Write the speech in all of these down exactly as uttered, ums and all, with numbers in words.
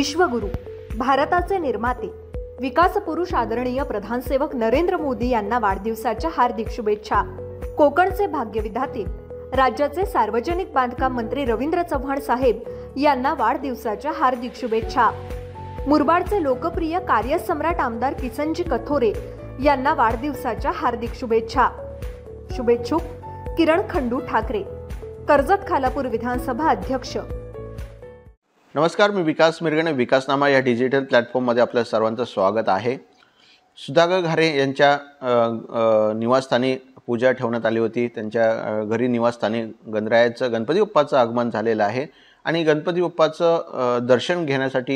विश्वगुरु, भारताचे निर्माते, विकास पुरुष आदरणीय प्रधानसेवक नरेंद्र मोदी यांना वाढदिवसाच्या हार्दिक शुभेच्छा। कोकणचे भाग्यविधाते, राज्याचे सार्वजनिक बांधकाम मंत्री रवींद्र चव्हाण साहेब यांना वाढदिवसाच्या हार्दिक शुभेच्छा। मुरबाडचे लोकप्रिय कार्यसम्राट आमदार किसनजी कथोरे यांना वाढदिवसाच्या हार्दिक शुभेच्छा। शुभेच्छुक किरण खंडू ठाकरे, कर्जत खालापूर विधानसभा अध्यक्ष। नमस्कार, मी विकास मिरगणे। विकासनामा या डिजिटल प्लॅटफॉर्ममध्ये आपल्या सर्वांचं स्वागत आहे। सुधाकर घारे यांच्या निवासस्थानी पूजा ठेवण्यात आली होती। त्यांच्या घरी निवासस्थानी गणरायाचं गणपती बाप्पाचं आगमन झालेलं आहे आणि गणपती बाप्पाचं दर्शन घेण्यासाठी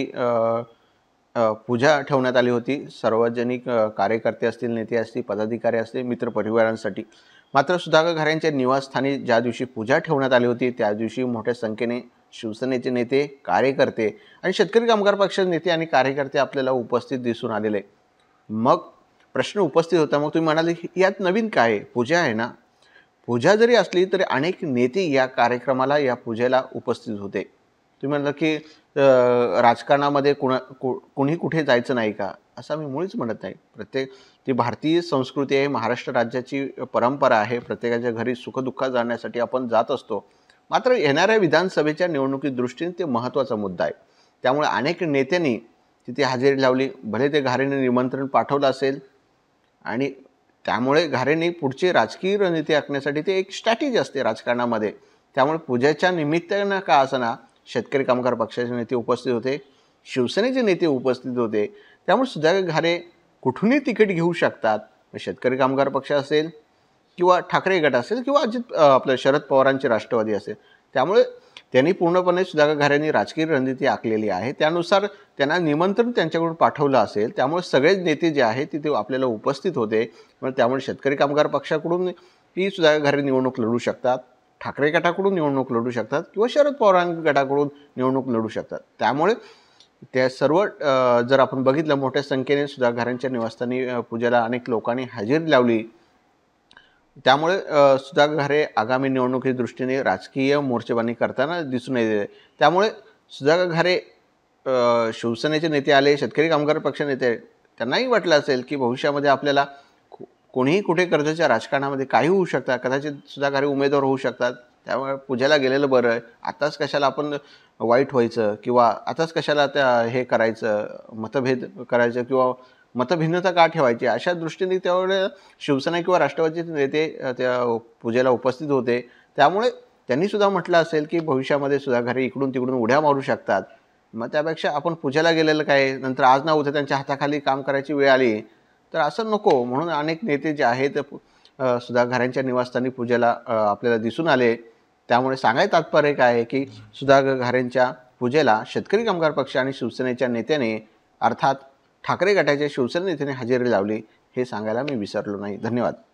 पूजा ठेवण्यात आली होती। सार्वजनिक कार्यकर्ते असतील, नेते असतील, पदाधिकारी असतील, मित्रपरिवारांसाठी। मात्र सुधाकर घारे यांच्या निवासस्थानी ज्या दिवशी पूजा ठेवण्यात आली होती त्या दिवशी मोठ्या संख्येने शिवसेनेचे नेते, कार्यकर्ते आणि शेतकरी कामगार पक्षाचे नेते आणि कार्यकर्ते आपल्याला उपस्थित दिसून आलेले। मग प्रश्न उपस्थित होता, मग तुम्ही म्हणाले यात नवीन काय आहे? पूजा आहे ना। पूजा जरी असली तरी अनेक नेते या कार्यक्रमाला, या पूजेला उपस्थित होते। तुम्ही म्हणाल की राजकारणामध्ये कुणा कुणी कुठे जायचं नाही का, असं मी मुळीच म्हणत नाही। प्रत्येक ती भारतीय संस्कृती आहे, महाराष्ट्र राज्याची परंपरा आहे। प्रत्येकाच्या घरी सुखदुःख जाण्यासाठी आपण जात असतो। मात्र येणाऱ्या विधानसभेच्या निवडणुकी दृष्टीने ते महत्त्वाचा मुद्दा आहे। त्यामुळे अनेक नेत्यांनी तिथे हजेरी लावली। भले ते घारेने निमंत्रण पाठवलं असेल आणि त्यामुळे घारेने पुढचे राजकीय रणनीती आखण्यासाठी ते एक स्ट्रॅटेजी असते राजकारणामध्ये। त्यामुळे पूजेच्या निमित्तानं का असना शेतकरी कामगार पक्षाचे नेते उपस्थित होते, शिवसेनेचे नेते उपस्थित होते। त्यामुळे सुधाकर घारे कुठूनही तिकीट घेऊ शकतात। शेतकरी कामगार पक्ष असेल किंवा ठाकरे गट असेल किंवा अजित आपल्या शरद पवारांची राष्ट्रवादी असेल। त्यामुळे त्यांनी पूर्णपणे सुधाकर घारेंनी राजकीय रणनीती आखलेली आहे। त्यानुसार त्यांना निमंत्रण त्यांच्याकडून पाठवलं असेल। त्यामुळे सगळेच नेते जे आहेत तिथे आपल्याला उपस्थित होते। त्यामुळे शेतकरी कामगार पक्षाकडून ही सुधाकर घारे निवडणूक लढू शकतात, ठाकरे गटाकडून निवडणूक लढू शकतात किंवा शरद पवार गटाकडून निवडणूक लढू शकतात। त्यामुळे त्या सर्व जर आपण बघितलं, मोठ्या संख्येने सुधाकर घारेंच्या निवासस्थानी पूजेला अनेक लोकांनी हजेरी लावली। त्यामुळे सुधाकर घारे आगामी निवडणुकी दृष्टीने राजकीय मोर्चेबांधणी करताना दिसून येते। त्यामुळे सुधाकर घारे शिवसेनेचे नेते आले, शेतकरी कामगार पक्ष नेते, त्यांनाही वाटलं असेल की भविष्यामध्ये आपल्याला कोणीही कुठे कर्जाच्या राजकारणामध्ये काही होऊ शकतात, कदाचित सुधाकर घारे उमेदवार होऊ शकतात। त्यामुळे पूजेला गेलेलं बरं आहे। आताच कशाला आपण वाईट व्हायचं किंवा आताच कशाला त्या हे करायचं, मतभेद करायचं किंवा मतभिन्नता का ठेवायची, अशा दृष्टीने त्यावेळेला शिवसेना किंवा राष्ट्रवादीचे नेते त्या पूजेला उपस्थित होते। त्यामुळे त्यांनी सुद्धा म्हटलं असेल की भविष्यामध्ये सुधाकर घारे इकडून तिकडून उड्या मारू शकतात। मग त्यापेक्षा आपण पूजेला गेलेलं काय, नंतर आज ना उद्या त्यांच्या हाताखाली काम करायची वेळ आली तर असं नको। म्हणून अनेक नेते जे आहेत सुधाकर घारेंच्या निवासस्थानी पूजेला आपल्याला दिसून आले। त्यामुळे सांगायचं तात्पर्य काय आहे की सुधाकर घारेंच्या पूजेला शेतकरी कामगार पक्ष आणि शिवसेनेच्या नेत्याने, अर्थात ठाकरे गटाच्या शिवसेना नेत्याने हजेरी लावली, हे सांगायला मी विसरलो नाही। धन्यवाद।